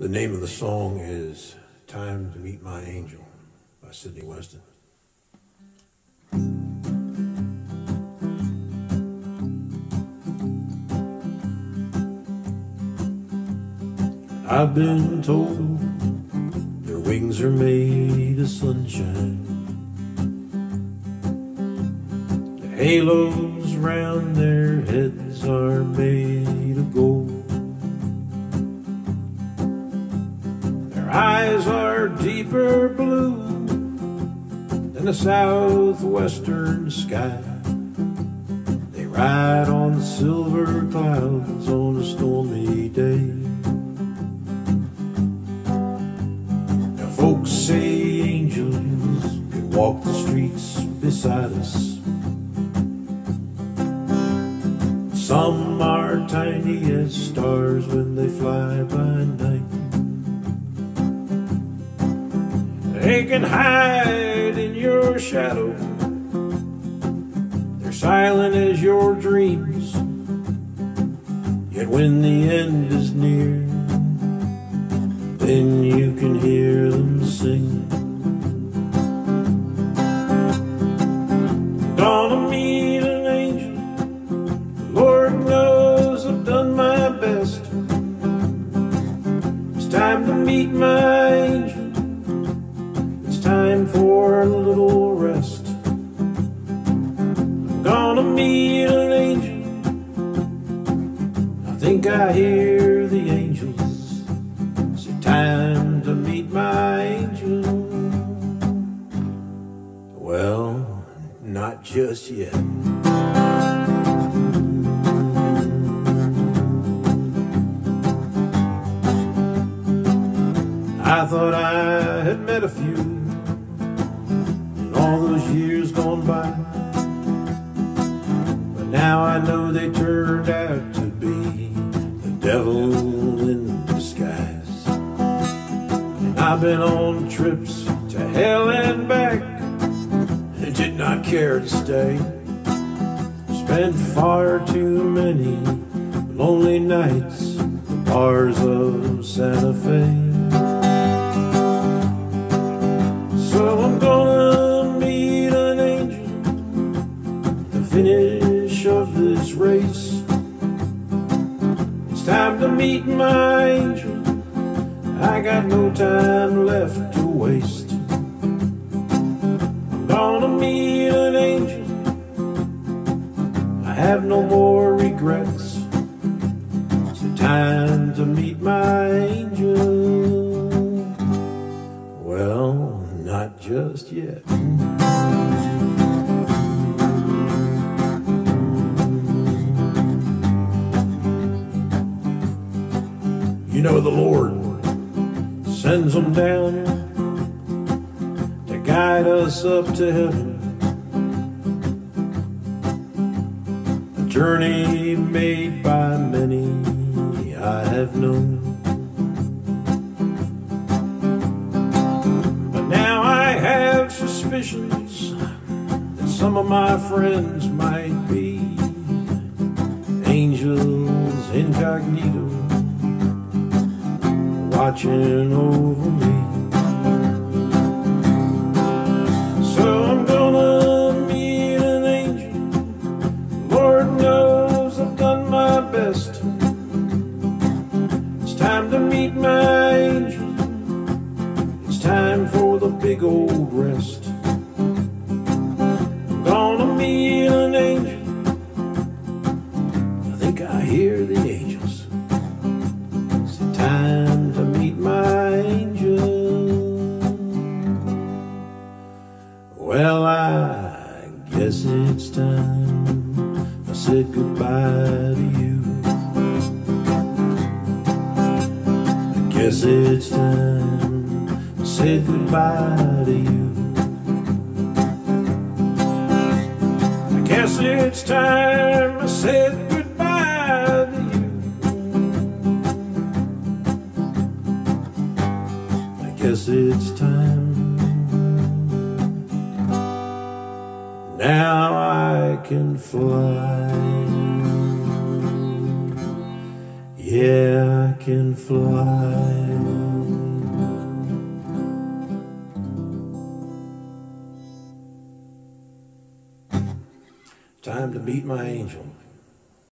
The name of the song is Time to Meet My Angel by SydneyWestan. I've been told their wings are made of sunshine. The halos round their heads are made of gold. Their eyes are deeper blue than the southwestern sky. They ride on silver clouds on a stormy day. Folks say angels can walk the streets beside us. Some are tiny as stars when they fly by night. They can hide in your shadow. They're silent as your dreams. Yet when the end is near, then you can hear them sing. Gonna meet an angel. Lord knows I've done my best. It's time to meet my angel. It's time for a little rest. I'm gonna meet an angel. I think I hear the angels. Time to meet my angel. Well, not just yet. I thought I had met a few in all those years gone by, but now I know they turned out to be the devil in disguise. I've been on trips to hell and back and did not care to stay. Spent far too many lonely nights in the bars of Santa Fe. So I'm gonna meet an angel at the finish of this race. It's time to meet my angel. I got no time left to waste. I'm gonna meet an angel. I have no more regrets. It's the time to meet my angel. Well, not just yet. You know, the Lord sends them down to guide us up to heaven. A journey made by many I have known. But now I have suspicions that some of my friends might be angels incognito, watching over me. So I'm gonna meet an angel. Lord knows I've done my best. It's time to meet my angel. It's time for the big old rest. I'm gonna meet an angel. I think I hear the angels. It's the time to meet my angel. Well, I guess it's time I said goodbye to you. I guess it's time I said goodbye to you. I guess it's time I said goodbye to you. I guess it's time. Now I can fly. Yeah, I can fly. Time to meet my angel.